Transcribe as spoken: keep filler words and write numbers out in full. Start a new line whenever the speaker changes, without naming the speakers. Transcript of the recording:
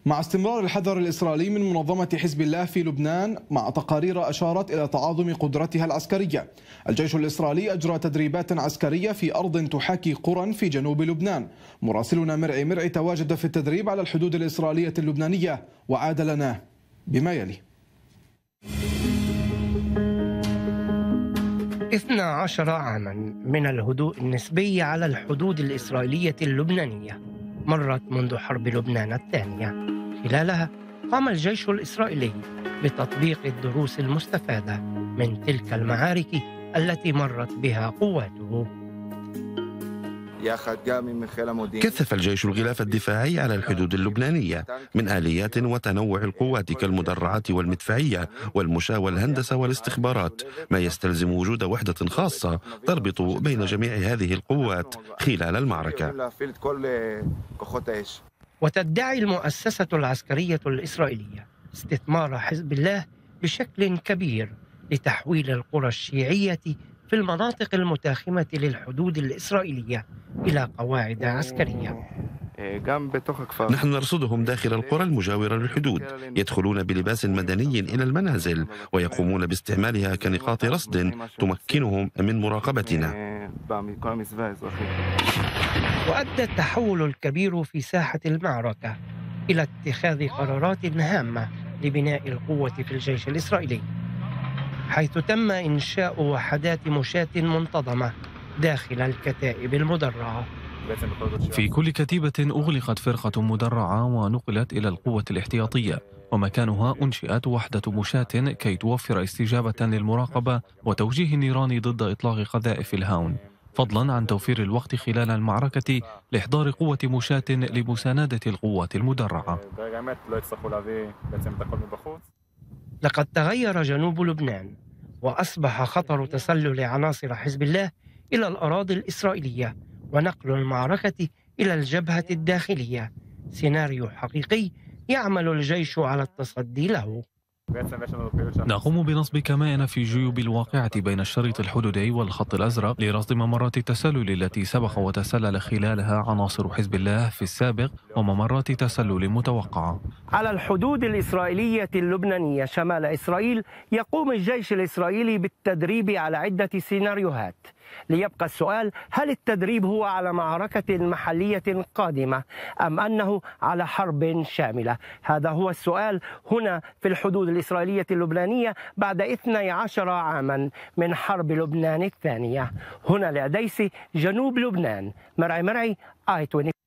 مع استمرار الحذر الإسرائيلي من منظمة حزب الله في لبنان مع تقارير أشارت إلى تعاظم قدرتها العسكرية، الجيش الإسرائيلي أجرى تدريبات عسكرية في أرض تحاكي قرى في جنوب لبنان. مراسلنا مرعي مرعي تواجد في التدريب على الحدود الإسرائيلية اللبنانية وعاد لنا بما يلي.
اثنا عشر عاما من الهدوء النسبي على الحدود الإسرائيلية اللبنانية مرت منذ حرب لبنان الثانية. خلالها قام الجيش الإسرائيلي بتطبيق الدروس المستفادة من تلك المعارك التي مرت بها قواته.
كثف الجيش الغلاف الدفاعي على الحدود اللبنانية من آليات وتنوع القوات كالمدرعات والمدفعية والمشاة والهندسة والاستخبارات، ما يستلزم وجود وحدة خاصة تربط بين جميع هذه القوات خلال المعركة.
وتدعي المؤسسة العسكرية الإسرائيلية استثمار حزب الله بشكل كبير لتحويل القرى الشيعية في المناطق المتاخمة للحدود الإسرائيلية إلى قواعد عسكرية.
نحن نرصدهم داخل القرى المجاورة للحدود، يدخلون بلباس مدني إلى المنازل ويقومون باستعمالها كنقاط رصد تمكنهم من مراقبتنا.
وأدى التحول الكبير في ساحة المعركة إلى اتخاذ قرارات هامة لبناء القوة في الجيش الإسرائيلي، حيث تم إنشاء وحدات مشاة منتظمة داخل الكتائب المدرعة.
في كل كتيبة أغلقت فرقة مدرعة ونقلت إلى القوة الاحتياطية، ومكانها أنشئت وحدة مشاة كي توفر استجابة للمراقبة وتوجيه النيران ضد إطلاق قذائف الهاون، فضلا عن توفير الوقت خلال المعركة لإحضار قوة مشاة لمساندة القوات المدرعة.
لقد تغير جنوب لبنان، وأصبح خطر تسلل عناصر حزب الله إلى الأراضي الإسرائيلية ونقل المعركة إلى الجبهة الداخلية سيناريو حقيقي يعمل الجيش على التصدي له.
نقوم بنصب كمائن في جيوب الواقعة بين الشريط الحدودي والخط الأزرق لرصد ممرات التسلل التي سبق وتسلل خلالها عناصر حزب الله في السابق وممرات تسلل متوقعة.
على الحدود الإسرائيلية اللبنانية شمال إسرائيل يقوم الجيش الإسرائيلي بالتدريب على عدة سيناريوهات. ليبقى السؤال: هل التدريب هو على معركة محلية قادمة أم أنه على حرب شاملة؟ هذا هو السؤال هنا في الحدود الإسرائيلية اللبنانية بعد اثني عشر عاما من حرب لبنان الثانية. هنا العديسي، جنوب لبنان. مرعي مرعي، آي عشرين.